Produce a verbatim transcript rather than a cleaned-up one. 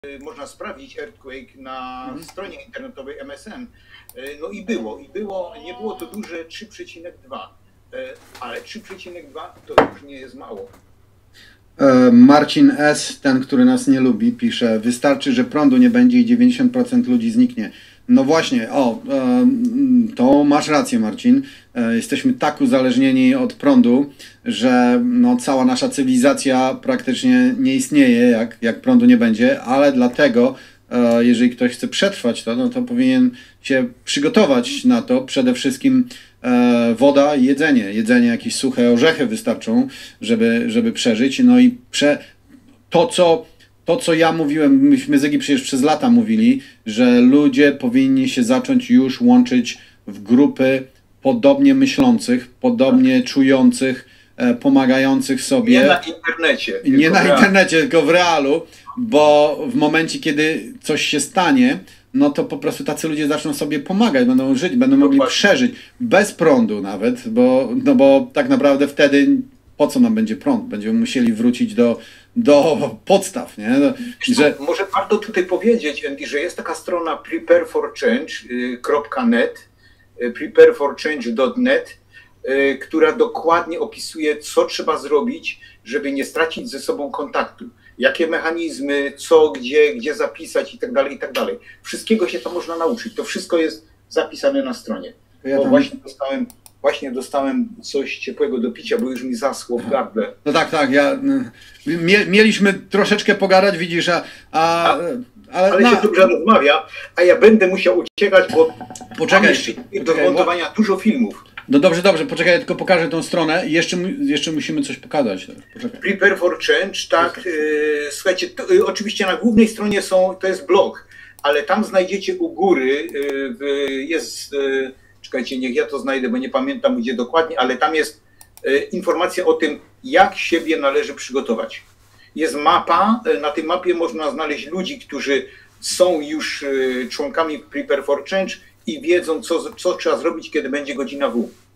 można sprawdzić Earthquake na Mhm. stronie internetowej M S M. No i było, i było, nie było to duże trzy przecinek dwa, ale trzy przecinek dwa to już nie jest mało. Marcin S., ten, który nas nie lubi, pisze: wystarczy, że prądu nie będzie i dziewięćdziesiąt procent ludzi zniknie. No właśnie, o, to masz rację, Marcin. Jesteśmy tak uzależnieni od prądu, że no, cała nasza cywilizacja praktycznie nie istnieje, jak, jak prądu nie będzie, ale dlatego, jeżeli ktoś chce przetrwać to, no to powinien się przygotować na to. Przede wszystkim woda i jedzenie. Jedzenie, jakieś suche orzechy wystarczą, żeby, żeby przeżyć. No i prze... to, co, to, co ja mówiłem, myśmy z Egi przecież przez lata mówili, że ludzie powinni się zacząć już łączyć w grupy podobnie myślących, podobnie czujących, pomagających sobie. Nie na internecie. Nie na internecie, tylko w realu, bo w momencie, kiedy coś się stanie, no to po prostu tacy ludzie zaczną sobie pomagać, będą żyć, będą mogli Dokładnie. przeżyć bez prądu nawet, bo, no bo tak naprawdę wtedy po co nam będzie prąd? Będziemy musieli wrócić do, do podstaw, nie? Że... Może warto tutaj powiedzieć, Andy, że jest taka strona prepare for change kropka net, prepare for change kropka net, która dokładnie opisuje, co trzeba zrobić, żeby nie stracić ze sobą kontaktu. Jakie mechanizmy, co, gdzie, gdzie zapisać i tak dalej, i tak dalej. Wszystkiego się tam można nauczyć. To wszystko jest zapisane na stronie. Ja bo tam... właśnie, dostałem, właśnie dostałem coś ciepłego do picia, bo już mi zaschło w gardle. No tak, tak. Ja, mie, mieliśmy troszeczkę pogadać, widzisz, a... a... Ale, ale na... się dobrze rozmawia, a ja będę musiał uciekać, bo poczekaj, mam jeszcze do montowania bo... dużo filmów. No dobrze, dobrze, poczekaj, ja tylko pokażę tą stronę i jeszcze, jeszcze musimy coś pokazać. Poczekaj. Prepare for Change, tak. Yy, słuchajcie, to, yy, oczywiście na głównej stronie są, to jest blog, ale tam znajdziecie u góry, yy, jest, yy, czekajcie, niech ja to znajdę, bo nie pamiętam gdzie dokładnie, ale tam jest yy, informacja o tym, jak siebie należy przygotować. Jest mapa, yy, na tej mapie można znaleźć ludzi, którzy są już yy, członkami Prepare for Change i wiedzą, co, co trzeba zrobić, kiedy będzie godzina W.